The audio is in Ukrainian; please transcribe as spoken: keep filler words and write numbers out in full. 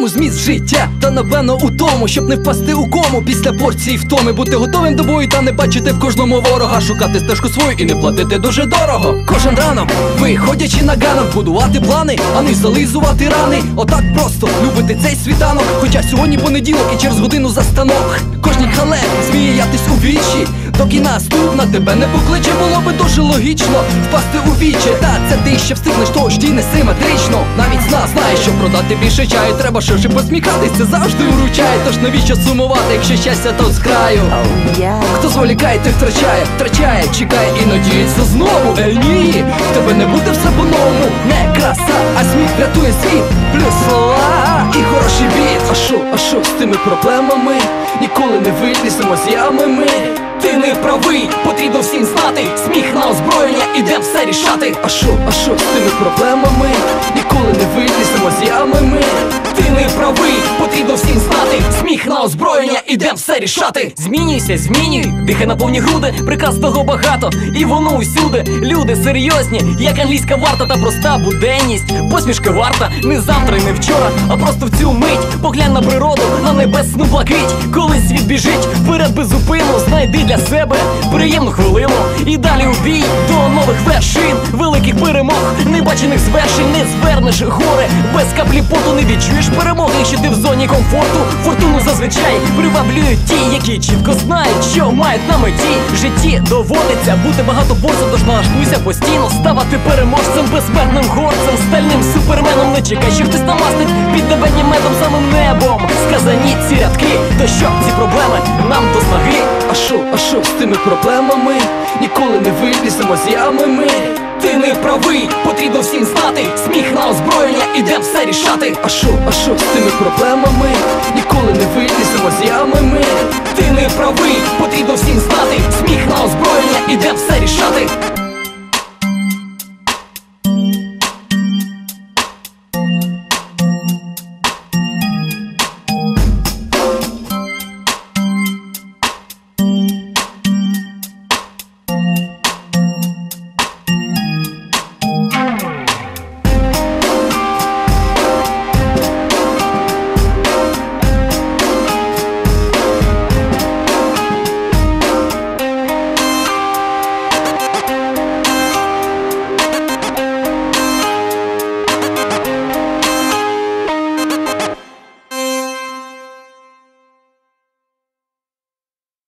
чому зміст життя? Та напевно у тому, щоб не впасти у кому після порції втоми. Бути готовим до бою та не бачити в кожному ворога. Шукати стежку свою і не платити дуже дорого. Кожен ранок, виходячи на ганок, будувати плани, а не зализувати рани. Отак просто любити цей світанок. Хоча сьогодні понеділок і через годину застанок. Кожній хале сміятись у вічі, доки наступна тебе не покличе. Було би дуже логічно впасти у вічі. Та це ти ще встигнеш, тож дій не симетрично. Навіть з нас знає, що продати більше чаю. Треба ширше посміхатись, це завжди вручає. Тож навіщо сумувати, якщо щастя то з краю? oh, yeah. Хто зволікає, той втрачає, втрачає, чекає і надіється знову. Ей, ні, в тебе не буде все по-новому. Не краса, а сміх рятує світ. Плюс слова і хороший біт. А шо, а шо з тими проблемами? Ніколи не виліземо з ями ми. Ти не правий, потрібно всім знати. Сміх на озброєння, ідем все рішати. А шо, а шо з тими проблемами? Ніколи не виліземо з ями ми. Ти не правий, потрібно всім знати. Сміх на озброєння, ідем все рішати. Змінюйся, змінюй, дихай на повні груди. Приказ того багато, і воно усюди. Люди серйозні, як англійська варта та проста буденність. Посмішка варта, не завтра і не вчора, а просто в цю мить. Поглянь на природу, на небесну блакить. Коли світ біжить, вперед без зупину. Знайди для себе приємну хвилину і далі у бій до нових вершин, великих перемог, небачених звершень. Не звернеш гори, без каплі поту не відчуєш перемоги, якщо ти в зоні комфорту. Фортуну зазвичай приваблюють ті, які чітко знають, що мають на меті. В житті доводиться бути багатоборцем, тож налаштуйся постійно ставати переможцем, безсмертним горцем, стальним суперменом. Не чекай, що хтось намастить під небенням медом, самим небом. Сказані ці рядки, то що ці проблеми нам до снаги. А шо, а шо з тими проблемами? Ніколи не виліземо з ями ми. Ти не правий, потрібно всім знати. Сміх на озброєння, ідем все рішати. А шо, а шо з тими проблемами? Ніколи не виліземо з ями ми. Ти не правий, потрібно всім знати. Сміх на озброєння, ідем все рішати.